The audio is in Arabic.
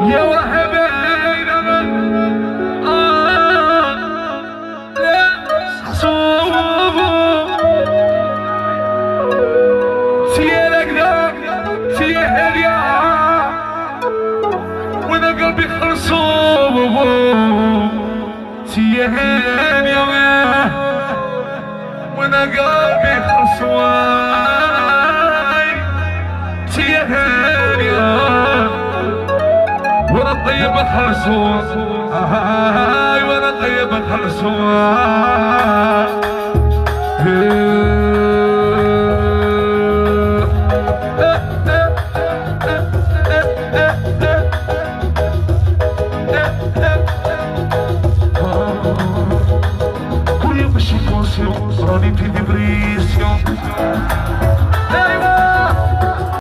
يا مرحبا وانا قلبي خرصوب سيهان يا وانا قلبي خرصواي سيهان يا وانا طيب خرصوب وانا طيب خرصواي